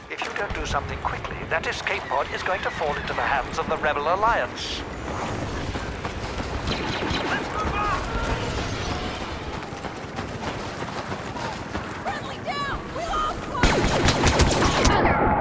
If you don't do something quickly, that escape pod is going to fall into the hands of the Rebel Alliance. Friendly down! We lost one!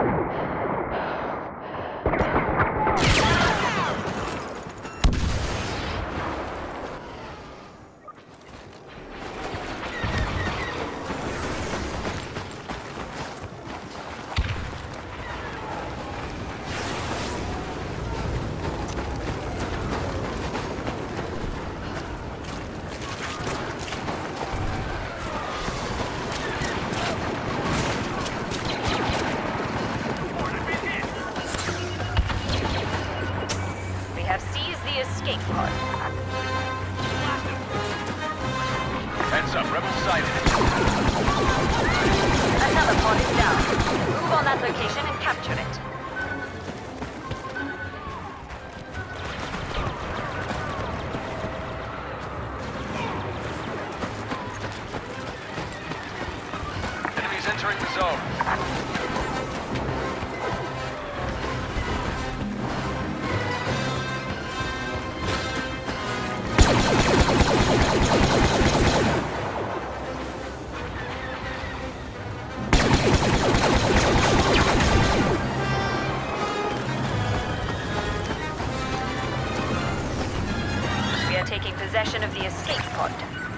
Escape pod. Heads up, rebel sighted. Another pod is down. Move on that location and capture it. Enemies entering the zone. We are taking possession of the escape pod.